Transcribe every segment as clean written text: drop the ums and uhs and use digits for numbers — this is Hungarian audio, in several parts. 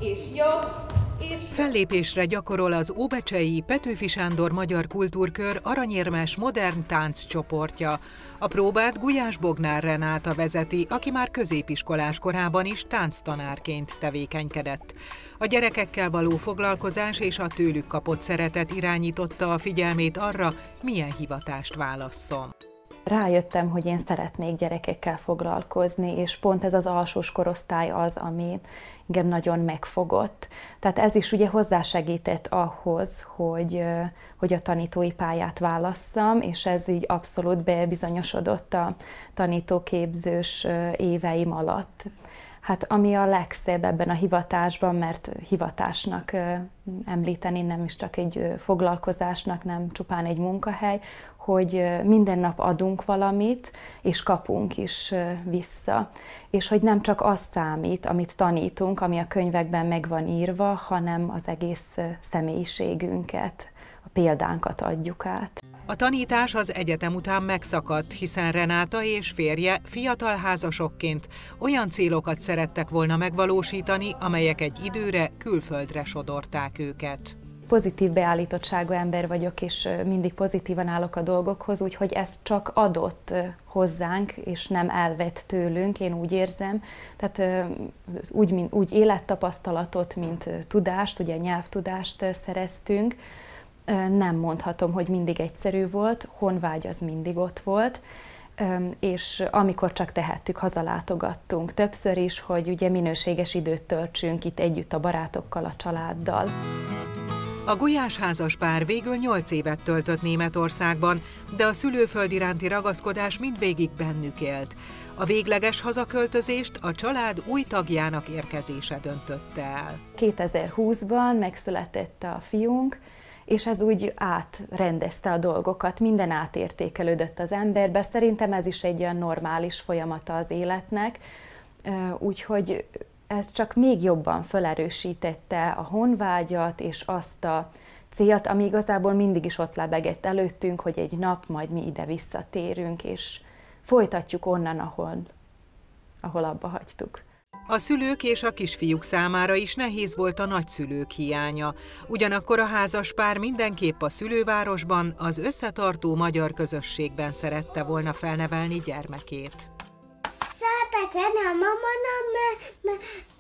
és jobb, és... Fellépésre gyakorol az Óbecsei Petőfi Sándor Magyar Kultúrkör aranyérmes modern tánccsoportja. A próbát Gulyás Bognár Renáta vezeti, aki már középiskolás korában is tánctanárként tevékenykedett. A gyerekekkel való foglalkozás és a tőlük kapott szeretet irányította a figyelmét arra, milyen hivatást válasszon. Rájöttem, hogy én szeretnék gyerekekkel foglalkozni, és pont ez az alsós korosztály az, ami engem nagyon megfogott. Tehát ez is ugye hozzásegített ahhoz, hogy a tanítói pályát válasszam, és ez így abszolút bebizonyosodott a tanítóképzős éveim alatt. Hát ami a legszebb ebben a hivatásban, mert hivatásnak említeni, nem is csak egy foglalkozásnak, nem csupán egy munkahely, hogy minden nap adunk valamit, és kapunk is vissza. És hogy nem csak az számít, amit tanítunk, ami a könyvekben meg van írva, hanem az egész személyiségünket, a példánkat adjuk át. A tanítás az egyetem után megszakadt, hiszen Renáta és férje fiatal házasokként olyan célokat szerettek volna megvalósítani, amelyek egy időre külföldre sodorták őket. Pozitív beállítottságú ember vagyok, és mindig pozitívan állok a dolgokhoz, úgyhogy ez csak adott hozzánk, és nem elvett tőlünk, én úgy érzem. Tehát úgy élettapasztalatot, mint tudást, ugye nyelvtudást szereztünk. Nem mondhatom, hogy mindig egyszerű volt, honvágy az mindig ott volt, és amikor csak tehettük, hazalátogattunk többször is, hogy ugye minőséges időt töltsünk itt együtt a barátokkal, a családdal. A Gulyás házaspár végül 8 évet töltött Németországban, de a szülőföld iránti ragaszkodás mindvégig bennük élt. A végleges hazaköltözést a család új tagjának érkezése döntötte el. 2020-ban megszületett a fiunk, és ez úgy átrendezte a dolgokat, minden átértékelődött az emberbe. Szerintem ez is egy olyan normális folyamata az életnek, úgyhogy ez csak még jobban felerősítette a honvágyat és azt a célt, ami igazából mindig is ott lebegett előttünk, hogy egy nap majd mi ide visszatérünk, és folytatjuk onnan, ahol abba hagytuk. A szülők és a kisfiúk számára is nehéz volt a nagyszülők hiánya. Ugyanakkor a házaspár mindenképp a szülővárosban, az összetartó magyar közösségben szerette volna felnevelni gyermekét. Szeretek lenni a mamának, mert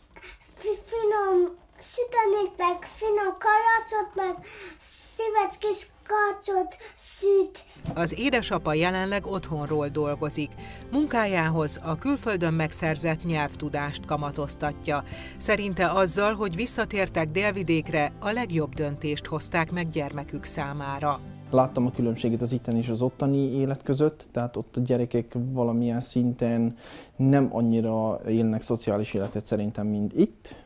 finom süteményt, meg finom kajacot, meg szíves kis kacsot süt. Az édesapa jelenleg otthonról dolgozik. Munkájához a külföldön megszerzett nyelvtudást kamatoztatja. Szerinte azzal, hogy visszatértek Délvidékre, a legjobb döntést hozták meg gyermekük számára. Láttam a különbséget az itteni és az ottani élet között, tehát ott a gyerekek valamilyen szinten nem annyira élnek szociális életet szerintem, mint itt,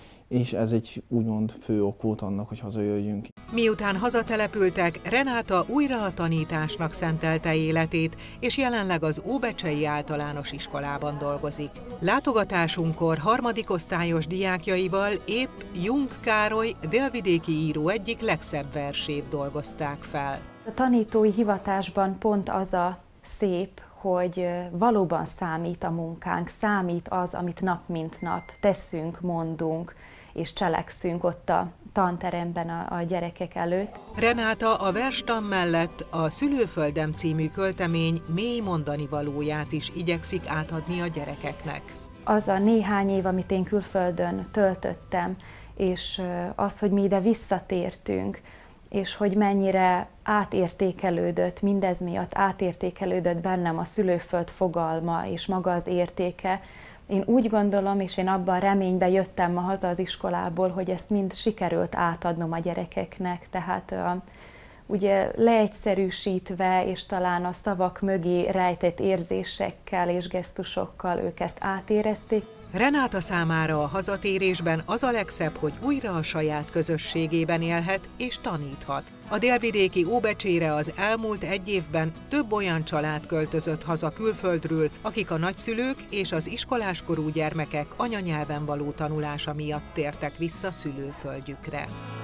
és ez egy úgymond fő ok volt annak, hogy hazajöjjünk. Miután hazatelepültek, Renáta újra a tanításnak szentelte életét, és jelenleg az Óbecsei Általános Iskolában dolgozik. Látogatásunkkor harmadikosztályos diákjaival épp Jung Károly délvidéki író egyik legszebb versét dolgozták fel. A tanítói hivatásban pont az a szép, hogy valóban számít a munkánk, számít az, amit nap mint nap teszünk, mondunk és cselekszünk ott a tanteremben a gyerekek előtt. Renáta a verstan mellett a Szülőföldem című költemény mély mondanivalóját is igyekszik átadni a gyerekeknek. Az a néhány év, amit én külföldön töltöttem, és az, hogy mi ide visszatértünk, és hogy mennyire átértékelődött, mindez miatt átértékelődött bennem a szülőföld fogalma és maga az értéke. Én úgy gondolom, és én abban reményben jöttem ma haza az iskolából, hogy ezt mind sikerült átadnom a gyerekeknek, tehát ugye leegyszerűsítve, és talán a szavak mögé rejtett érzésekkel és gesztusokkal ők ezt átérezték. Renáta számára a hazatérésben az a legszebb, hogy újra a saját közösségében élhet és taníthat. A délvidéki Óbecsére az elmúlt egy évben több olyan család költözött haza külföldről, akik a nagyszülők és az iskoláskorú gyermekek anyanyelven való tanulása miatt tértek vissza szülőföldjükre.